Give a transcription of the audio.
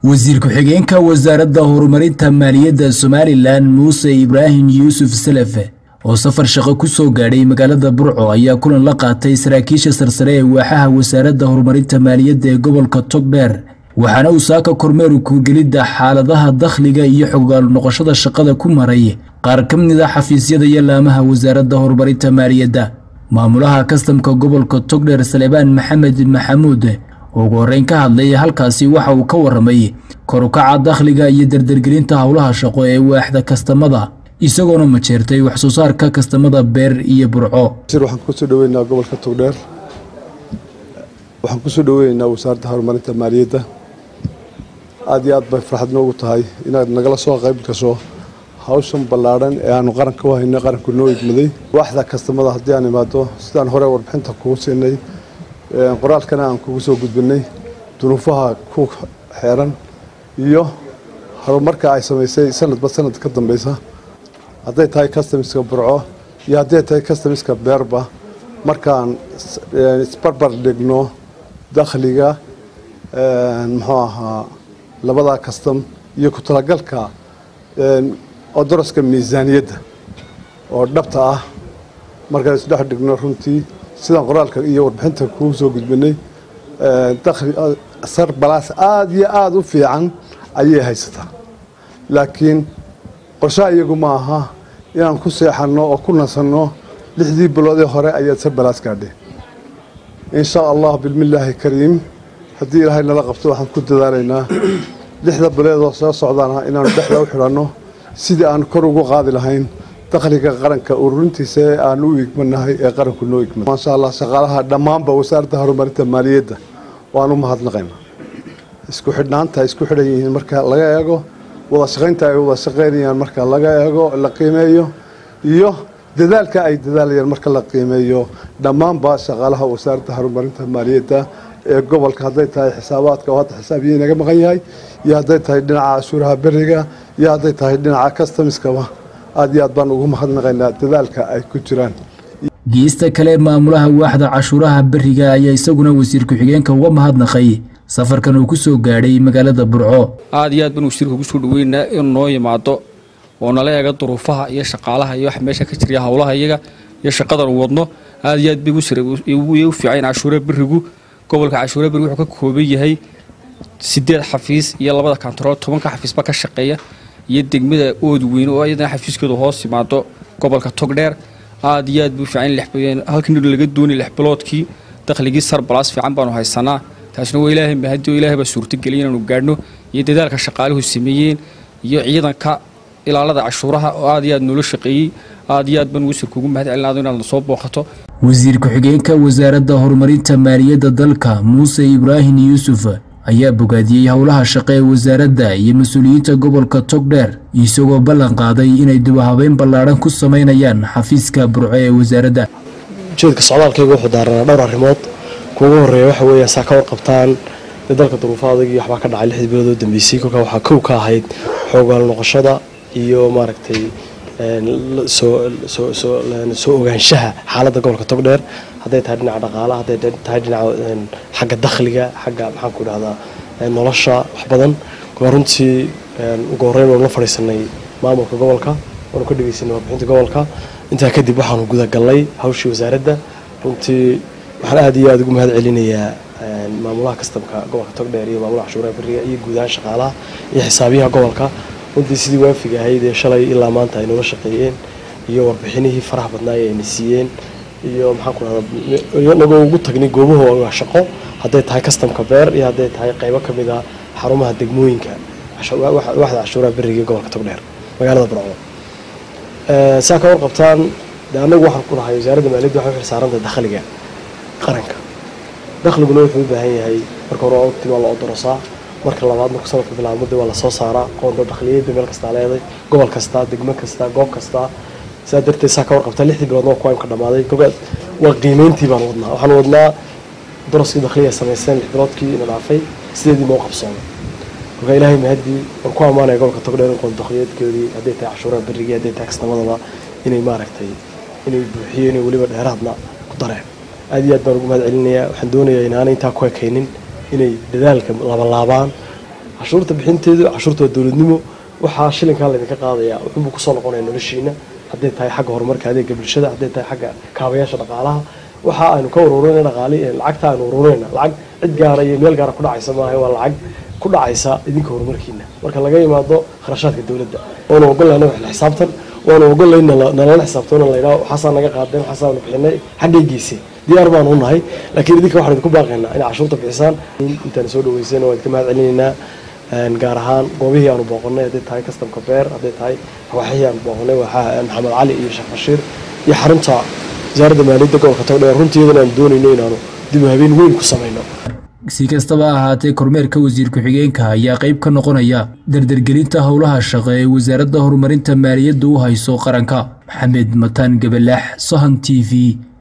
wasiir ku-xigeenka wasaaradda horumarinta maaliyadda Somaliland Muuse Ibrahim Yuusuf Salafe oo safar shaqo ku soo gaadhay magaalada Burco ayaa kulan la qaatay saraakiisha sarsare ee waaxaha wasaaradda horumarinta maaliyadda ee gobolka Togdheer waxaana uu saaka kormeer ku gelida xaaladaha dakhliga iyo xogaal noqoshada shaqada ku maray qaar ka mid ah xafiisyada iyo laamaha wasaaradda horumarinta maaliyadda maamulaha kastamka gobolka Togdheer Salebaan Maxamed Maxamuud ugu horeyn ka hadlay halkaasi waxa uu ka waramay kor u kaca dakhliga iyo dardargelinta hawlaha shaqo ee waaxda kastamada isagoo ma jeertay wax soo saarka kastamada beer iyo Burco waxaan ku soo dhaweynaa gobolka Togdheer waxaan ku soo dhaweynaa wasaaradda horumarinta maaliyadda aad iyo aad bay farxad noogu tahay inaad nagala soo qayb gasho hawshan ballaaran ee aanu qaranka u hayno qaranku noo igmaday waaxda kastamada haddii aan imaado sidaan hore warbixinta kugu siinay qoraalkana aan kugu soo gudbinay dunuufaha ku xeeran iyo horumarka ay samaysay sanadba sanad ka dambaysa hadday tahay customiska Burco iyo hadday tahay customiska beerba markaan isbarbar dhigno dakhliga muxuu ahaa labada custom iyo ku talagalka odoroska miisaaniyadda oo dhabta ah markaan isdhex dhigno runtii sidaan qoraalka iyo warbixinta kugu soo gudbinay dakhli sar balaas aad iyo aad u fiican ayay haysataa laakiin qorshaha iyagu ma aha inaan ku seexano oo ku nasanno 6 bilood ee hore ayaa sar balaas gaadhay insha Allah bilmillahi kariim haddii ilaahay nala qabto waxaan ku dadaalaynaa 6 bilood oo soo socdaana inaan dhexda u xidhanno sidii aan kor ugu qaadi lahayn dakhliga qaranka ururintiisa aan u igmanahay ee qaranku noo igmanahay ma sha Allah shaqaalaha dhamaanba wasaaradda horumarinta maaliyadda waan u mahadnaqaynaa isku xidhnaanta isku xidhan yihiin marka laga eego wada shaqaynta ay wada shaqaynayaan marka laga eego la qiimeeyo iyo dadaalka ay dadaalayaan marka la qiimeeyo dhamaanba shaqaalaha wasaaradda horumarinta maaliyadda ee gobolka hadday tahay xisaabaadka oo hadda xisaabiyiin naga maqan yahay iyo hadday tahay dhinaca cashuuraha bariga iyo hadday tahay dhinaca customiska aad iyo aad baan ugu mahadnaqaynaa dadaalka ay ku jiraan geesta kale maamulaha waaxda cashuuraha bariga ayaa isaguna wasiir ku-xigeenka uga mahadnaqay safarkan uu ku soo gaadhay magaalada Burco aad iyo aad baan wasiirka ugu soo dhaweynaa in noo yimaado oo nala eega duruufaha iyo shaqaalaha iyo wax meesha ka jira hawlaha iyaga iyo shaqadan wadno aad iyo aad bay u fiican cashuuraha barigu gobolka cashuuraha barigu wuxuu ka kooban yahay 8 xafiis iyo 2 kantarool 10 xafiisba ka shaqeeya iyo degmada ood weyn oo ayadana xafiiskooda hoos yimaado gobolka Togdheer aad iyo aad buu fiican halkan laga doonay 6 biloodkii dakhligii sar balaas fiican baan haysanaa taasna waa ilaahay mahadi oo ilaahay ba suurta geliyay inuu gaadhno iyo dadaalka shaqaaluhu sameeyeen iyo ciidanka ilaalada cashuuraha oo aad iyo aad nolol shaqeeyay aad iyo aad baan wasiirku ugu mahad celinaado inaad soo booqato wasiir ku-xigeenka wasaaradda horumarinta maaliyadda dalka Muuse Ibrahim Yuusuf ayaa bogaadiyay hawlaha shaqo ee wasaaradda iyo mas'uuliyiinta gobolka Togdheer isagoo ballan qaaday inay dib u habeyn ballaaran ku sameynayaan xafiiska Burco ee wasaaradda jeedka socdaalkaygu wuxuu daaraa dhowr arrimood kuugu horeeya waxa weeye saaka warqabtaan dalka duruufaha iyo waxba ka dhacay 6 bilood oo dambeysay kolka waxa kow ka ahayd xogaal noqoshada iyo maaragtay soo ogaanshaha xaaladda gobolka Togdheer hadday tahay dhinaca dhaqaalaha hadday tahay dhinaca xagga dakhliga xagga maxaan ku dhahdaa nolosha wax badan runtii ugu horeyn oo la fariisanay maamulka gobolka oo ka dhigaysanay warbixinta gobolka inta kadib waxaan guda galnay hawshii wasaaradda runtii waxaan aad iyo aad ugu mahad celinayaa maamulaha kastamka gobolka Togdheer iyo maamulaha cashuuraha bariga iyo guud ahaan shaqaalaha iyo xisaabiyaha gobolka runtii sidii waafiga ahayd ee shalay ilaa maanta ay nolol shaqeeyeen iyo warbixinihii faraha badnaa ee ay siiyeen iyo maxaan ku radaa naga ugu tagnay goobahooda shaqo hadday tahay kastamka beer iyo hadday tahay qaybo ka mid ah xarumaha degmooyinka waaxda cashuuraha bariga gobolka Togdheer magaalada Burco saaka warqabtaan anagu waxaan ku nahay wasaaradda maaliyadda waxay xilsaarantahay dakhliga qaranka dakhliguna wuxuu u baahan yahay marka hore waqti waa la odorosaa marka labaad marka sanadka bilaabmada waa la soo saaraa qoonda dakhliyeed meel kasta leedahay gobol kasta degmo kasta goob kasta saadartay saaka warqabta 6 bilood oo ku dhamaaday gobolka waa qiimeyntii baan wadnaa waxaan wadnaa daraskii dakhliga sameeysan 6 biloodkii in dhaafay sideedii moo qabsoomay gobolka ilaahay mahadi oo ku amaanay gobolka Togdheer qoonda dakhliyeedkoodii hadday tahay cashuuraha bariga hadday tahay kastamadaba inay maaragtay inay buuxiyeen waliba dheeraadna ku dareen aad iyo aad baan ugu mahad celinayaa waxaan doonayaa inaan inta ku ekaynin inay dadaalka laba laabaan cashuurta bixinteedu cashuurta waa dowladnimo waxaa shilinkaa laydinka qaadayaa wuxuunbuu kusoo noqonaya noloshiina hadday tahay xagga horumarka adeega bulshada hadday tahay xagga kaabayaasha dhaqaalaha waxa aynu ka ururinayna dhaqaali lacagta aynu ururinayna lacag cid gaara iyo meel gaara ku dhacaysa maaha waa lacag ku dhacaysa idinka horumarkiina marka laga yimaado kharashaadka dowladda waanu ogolayna wax la xisaabtan waanu ogolayna nalala xisaabtana la yidhaho waxaasaa naga qaadeen waxaasaanu bixinay xaggaygiisii diyaar baanu u nahay laakiin idinka waxaan idinku baaqaynaa inay cashuurta bixisaan intaan soo dhaweysayna waan idinka mahad celinaynaa gaar ahaan goobihii aanu booqonnay hadday tahay kastamka beer hadday tahay waxihii aanu booqonnay waxaa maxamed cali iyo sheekh bashiir iyo xarunta wasaaradda maaliyadda gobolka togdheer runtii iyadana aanu doonayno inaanu dib u habeen weyn ku samayno si kastaba ahaatee kormeerka wasiir ku-xigeenka ayaa qayb ka noqonaya dardargelinta howlaha shaqo ee wasaaradda horumarinta maaliyadda u hayso qaranka. Maxamed Mataan Gabalaax, Sahan TV.